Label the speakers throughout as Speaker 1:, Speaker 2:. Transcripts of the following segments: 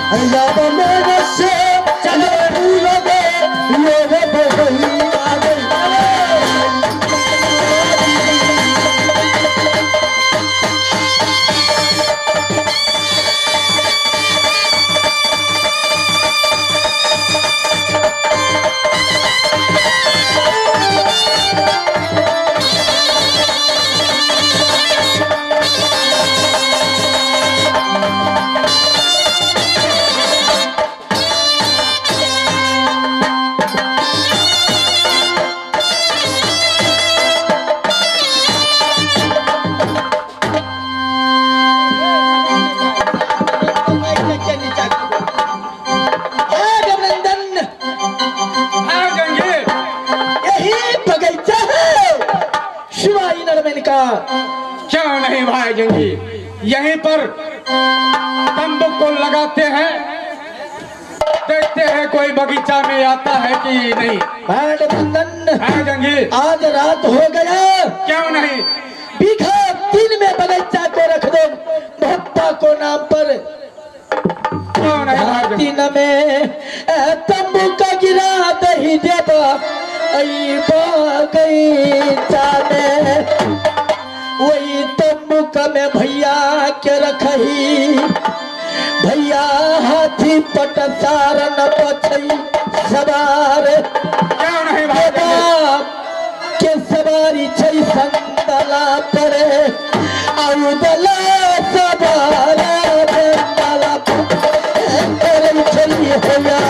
Speaker 1: जब मेरे से चले लगे ये बदली आ गई।
Speaker 2: क्यों नहीं भाई जंगी, यहीं पर तंबू को लगाते हैं, देखते हैं कोई बगीचा में आता है कि नहीं।
Speaker 1: भाई
Speaker 2: जंगी
Speaker 1: आज रात हो गया,
Speaker 2: क्यों नहीं
Speaker 1: बीघा 3 में बगीचा को रख दो भप्पा को नाम पर।
Speaker 2: क्यों नहीं भाई जंगी?
Speaker 1: 3 में तंबू का गिरा दही देवा बगीचा में वही तंबू का में भैया के रखही। भैया हाथी पट सारन पछई सवार
Speaker 2: क्यों नहीं भाई जंगी?
Speaker 1: के सवारी छई संदला परे औदला सवारा संदला परे छई होया।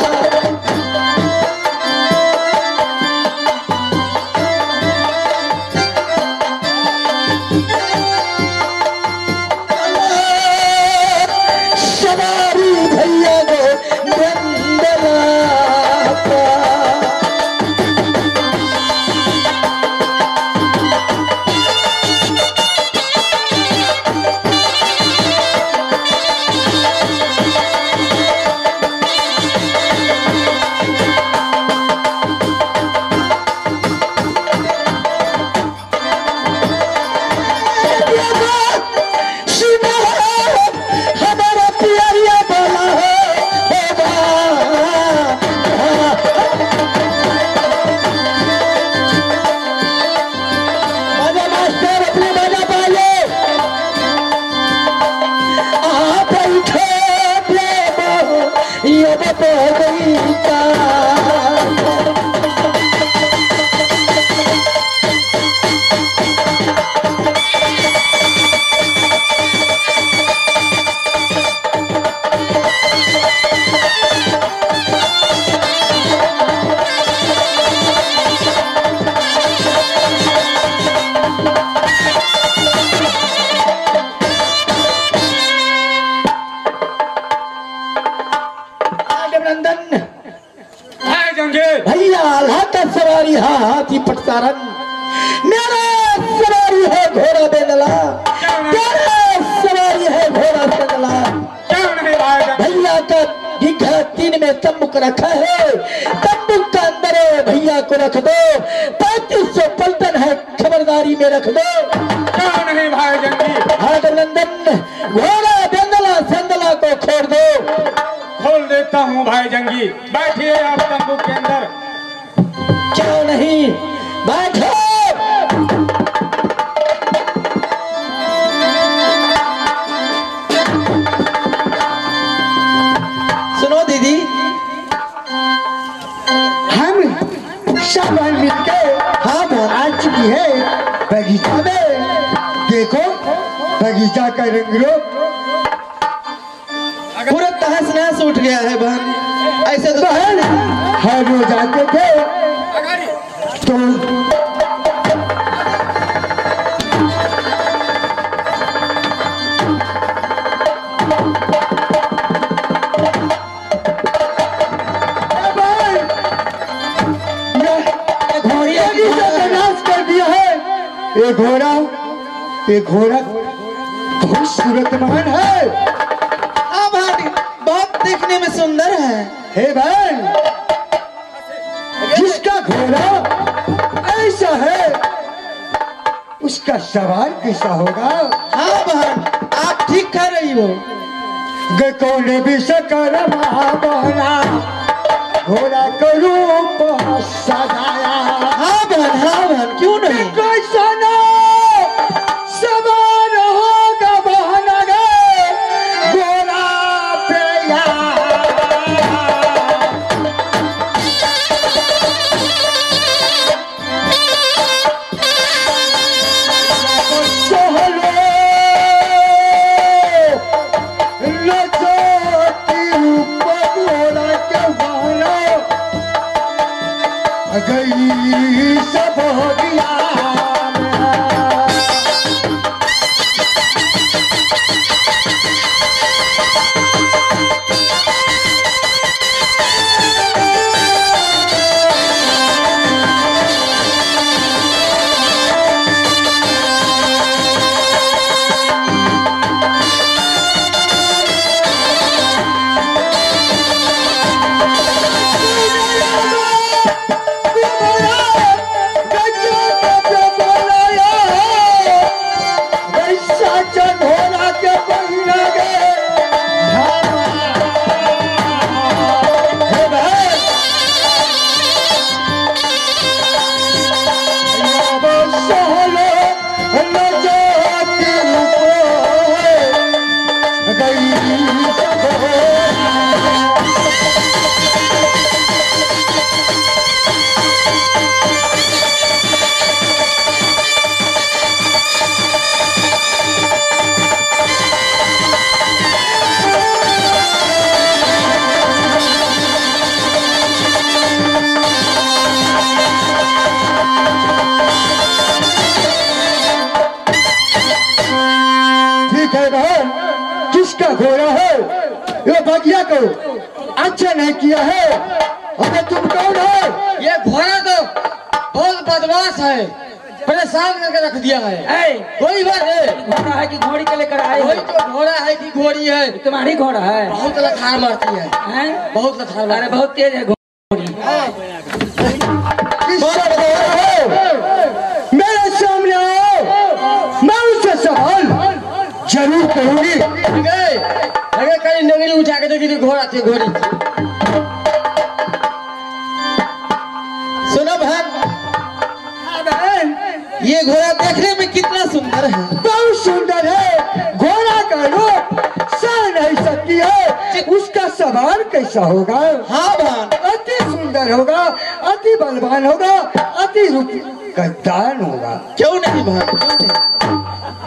Speaker 1: भैया अल्लाह का सवारी हाथी पटसारन, मेरा सवारी है घोड़ा बेदला, तेरा सवारी है घोड़ा बेदला। भैया का बीघा 3 में तंबू रखा है, तंबू का अंदर भैया को रख दो। 3500 पलटन है, खबरदारी में रख दो।
Speaker 2: क्यों नहीं भाई जंगी?
Speaker 1: नंदन घोड़ा बेदला संदला को खोल दो।
Speaker 2: खोल देता हूँ भाई जंगी, बैठिए आप तंबू के अंदर।
Speaker 1: क्यों नहीं, बैठो। सुनो दीदी,
Speaker 3: हम सब मिलके आ चुकी है बगीचा में। देखो बगीचा का रंग रूप
Speaker 1: पूरा तहस नहस उठ गया है बहन। ऐसे तो
Speaker 3: बहन हम रोज आते थे तो नाश कर दिया है। ये घोड़ा बहुत सूरतमान है।
Speaker 1: हाँ भाई, बहुत देखने में सुंदर है।
Speaker 3: हे बहन, जिसका घोड़ा ऐसा है उसका सवार कैसा होगा?
Speaker 1: हाँ बहन, आप ठीक कह रही हो।
Speaker 3: कौन भी सकल महाबना घोड़ा का रूप सजाया।
Speaker 1: हाँ बहन क्यों नहीं।
Speaker 3: कैसा ना सवार होगा बहना गे घोड़ा पे गई सब हो गया। किसका घोड़ा है ये बगिया को अच्छा नहीं किया है। अबे तुम कौन है।
Speaker 4: ये घोड़ा तो बहुत बदमाश है, परेशान करके रख दिया है। कोई बात है
Speaker 1: घोड़ा है कि घोड़ी के लेकर आए
Speaker 4: कोई तो घोड़ा है कि घोड़ी है।
Speaker 1: तुम्हारी घोड़ा है।
Speaker 4: बहुत लखार मारती है, बहुत लखार मारती है।
Speaker 1: बहुत तेज है घोड़ी।
Speaker 3: किसका घोड़ा है मेरे सामने आओ, मैं उससे सवाल जरूर करूंगी।
Speaker 4: लगे कहीं नगरी उठा के देखी घोड़ा थी घोड़ी।
Speaker 1: सुनो बहन, ये घोड़ा देखने में कितना सुंदर है।
Speaker 3: बहुत सुंदर है। घोड़ा का रूप सह नहीं सकती है, उसका सवार कैसा होगा।
Speaker 1: हाँ बहन,
Speaker 3: अति सुंदर होगा, अति बलवान होगा, अति रूप गद्दान होगा।
Speaker 1: क्यों नहीं बहन, क्यों नहीं।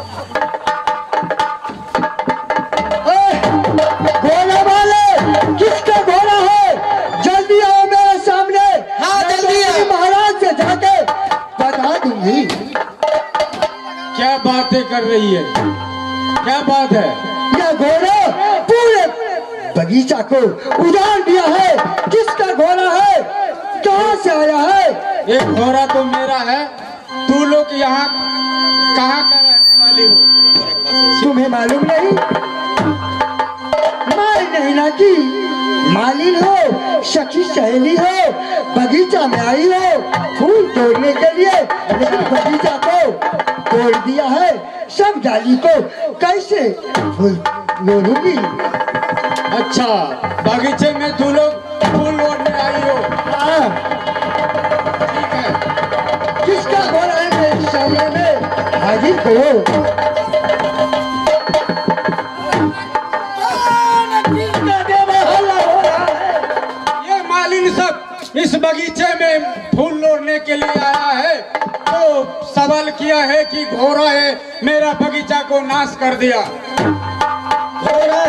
Speaker 3: घोड़ा वाले किसका घोड़ा है जल्दी आओ मेरे सामने।
Speaker 1: हाँ जल्दी आओ।
Speaker 3: महाराज से जाके बता दूंगी।
Speaker 2: क्या बातें कर रही है, क्या बात है।
Speaker 3: यह घोड़ा पूरे बगीचा को उजाड़ दिया है। किसका घोड़ा है, कहाँ से आया है।
Speaker 2: एक घोड़ा तो मेरा है। तू लोग यहाँ कहाँ का रहने वाली हो।
Speaker 3: तुम्हें मालूम नहीं। मैं नहीं ना की मालिन हो, सखी सहेली हो, बगीचा में आई हो फूल तोड़ने के लिए, लेकिन बगीचा को तोड़ दिया है। सब डाली को कैसे फूल तोड़ूंगी।
Speaker 2: अच्छा, बगीचे में तू लोग फूल तोड़ने आई हो।
Speaker 3: हाँ,
Speaker 2: ठीक है।
Speaker 3: किसका घोड़ा है मेरे सामने में हाजिर करो।
Speaker 2: ये मालिन सब इस बगीचे में फूल तोड़ने के लिए आया है, तो सवाल किया है कि घोड़ा है मेरा बगीचा को नाश कर दिया।
Speaker 1: घोड़ा